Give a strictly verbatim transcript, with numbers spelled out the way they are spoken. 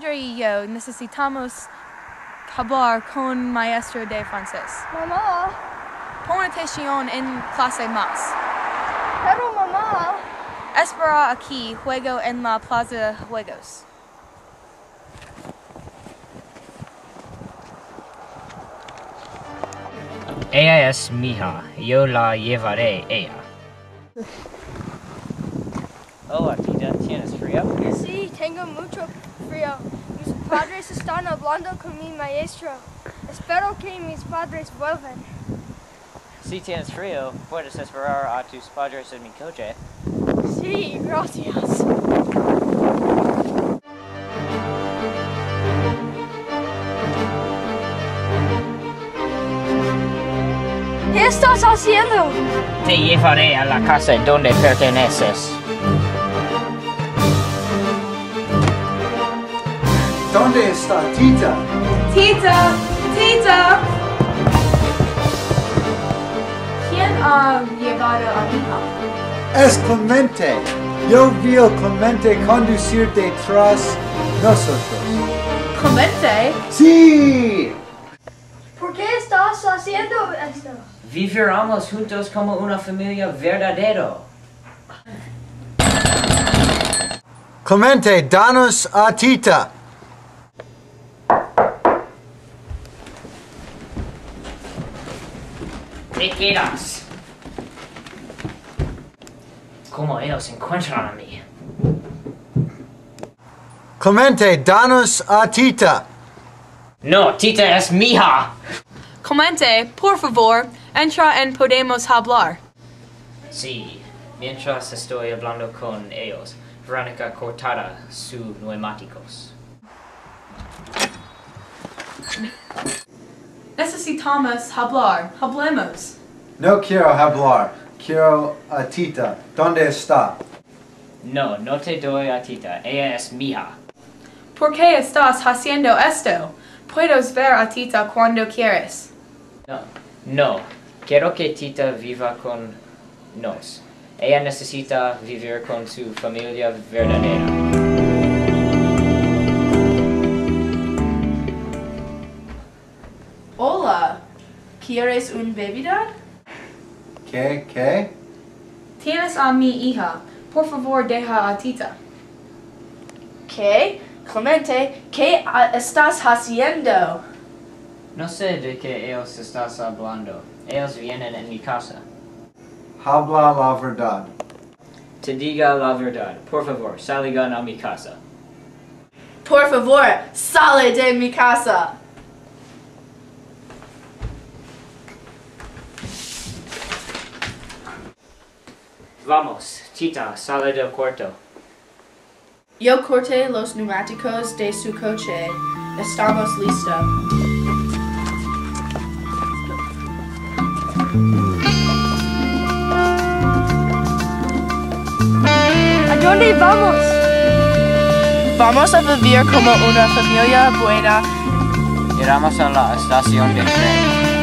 padre y yo necesitamos hablar con maestro de francés. Mamá. Pon atención en clase más. Pero mamá. Espera aquí, juego en la plaza de juegos. Ella es mi hija, yo la llevaré ella. Hola, tita, ¿tienes frío? Sí, tengo mucho frío. Mis padres están hablando con mi maestro. Espero que mis padres vuelvan. Si tienes frío, puedes esperar a tus padres en mi coche. Sí, gracias. ¿Qué estás haciendo? Te llevaré a la casa donde perteneces. ¿Dónde está Tita? Tita, Tita. ¿Quién ha llevado a mi hija? Es Clemente. Yo vi a Clemente conducir detrás nosotros. Clemente. ¡Sí! ¿Por qué estás haciendo esto? Viviremos juntos como una familia verdadera. Clemente, danos a Tita. ¿Te quedas? ¿Cómo ellos encuentran a mí? Clemente, danos a Tita. No, Tita es mi hija. Clemente, por favor, entra en podemos hablar. Sí, mientras estoy hablando con ellos, Verónica cortará sus neumáticos. Necesitamos hablar. Hablemos. No quiero hablar. Quiero a Tita. ¿Dónde está? No, no te doy a Tita. Ella es mi hija. ¿Por qué estás haciendo esto? Puedes ver a Tita cuando quieres. No, no. Quiero que Tita viva con nos. Ella necesita vivir con su familia verdadera. Hola. ¿Quieres un bebida? ¿Qué? ¿Qué? Tienes a mi hija. Por favor, deja a Tita. ¿Qué? Clemente, ¿qué estás haciendo? No sé de qué ellos estás hablando. Ellos vienen en mi casa. Habla la verdad. Te diga la verdad. Por favor, salgan a mi casa. Por favor, sale de mi casa. Vamos, Tita, sale del cuarto. Yo corté los neumáticos de su coche. Estamos listos. ¿A dónde vamos? Vamos a vivir como una familia buena. Iremos a la estación de tren.